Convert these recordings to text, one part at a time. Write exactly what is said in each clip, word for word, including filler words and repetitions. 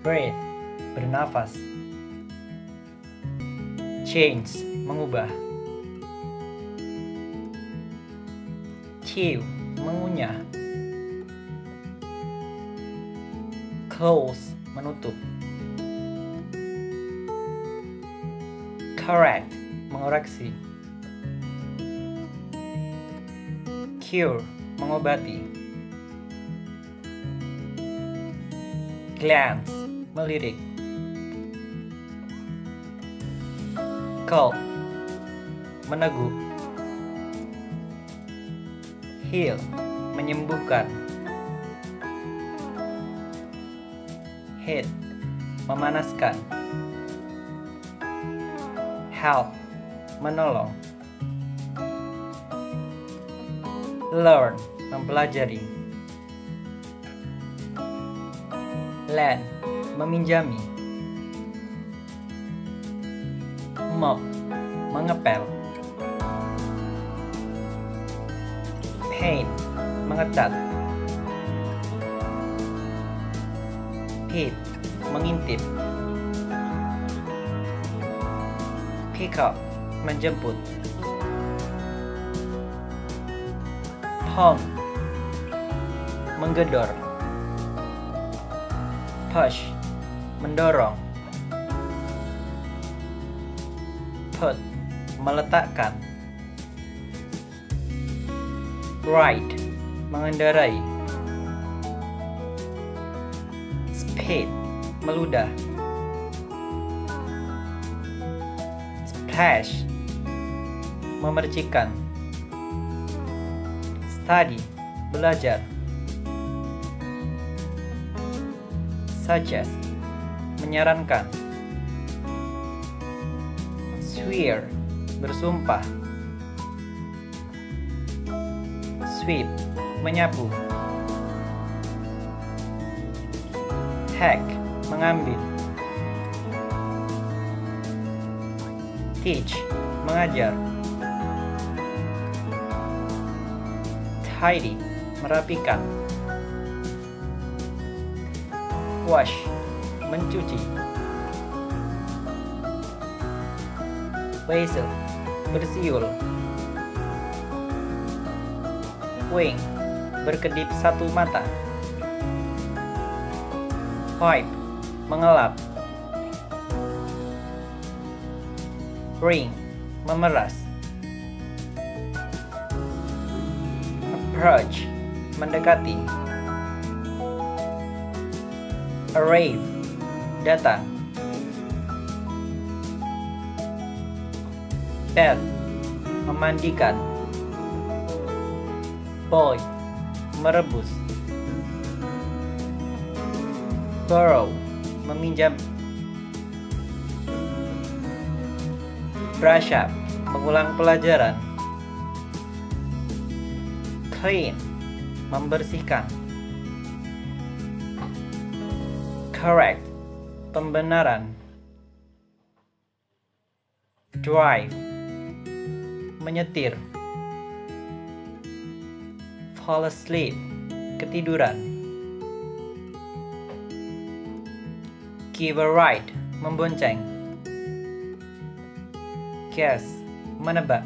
Breathe, bernafas. Change, mengubah. Chew, mengunyah. Close, menutup. Correct, mengoreksi. Cure, mengobati. Glance, melirik. Gulp, meneguk. Heal, menyembuhkan. Heat, memanaskan. Help, menolong. Learn, mempelajari. Lend, meminjami. Mop, mengepel. Paint, mengecat. Peep, mengintip. Pick up, menjemput. Pump, menggedor. Push, mendorong. Put, meletakkan. Ride, mengendarai. Speed, meludah. Splash, memercikan. Study, belajar. Suggest, menyarankan. Swear, bersumpah. Sweep, menyapu. Hack, mengambil. Teach, mengajar. Tidy, merapikan. Wash, mencuci. Whistle, bersiul. Wing, berkedip satu mata. Pipe, mengelap. Ring, memeras. Approach, mendekati. Arrive, datang. Bath, memandikan. Boil, merebus. Borrow, meminjam. Brush up, mengulang pelajaran. Clean, membersihkan. Correct, pembenaran. Drive, menyetir. Fall asleep, ketiduran. Give a ride, membonceng. Guess, menebak.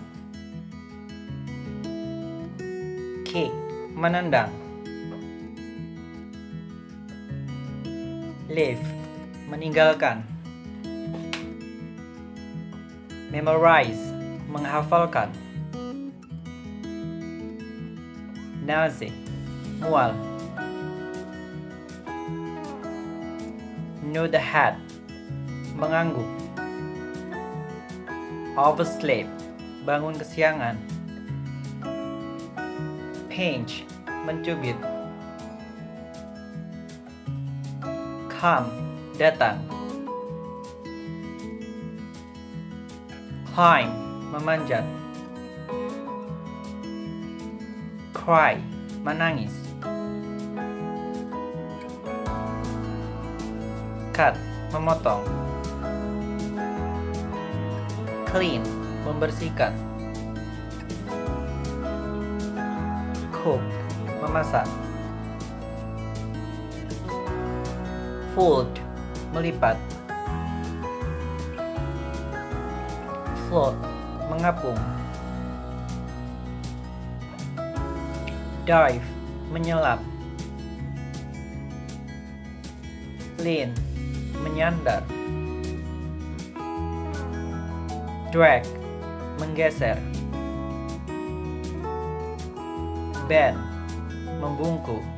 Kick, menendang. Leave, meninggalkan. Memorize, menghafalkan. Nausea, mual. Know the head, mengangguk. Oversleep, bangun kesiangan. Pinch, mencubit. Come, datang. Climb, memanjat. Cry, menangis. Cut, memotong. Clean, membersihkan. Cook, memasak. Fold, melipat. Float, mengapung. Dive, menyelam. Lean, menyandar. Drag, menggeser. Bend, membungkuk.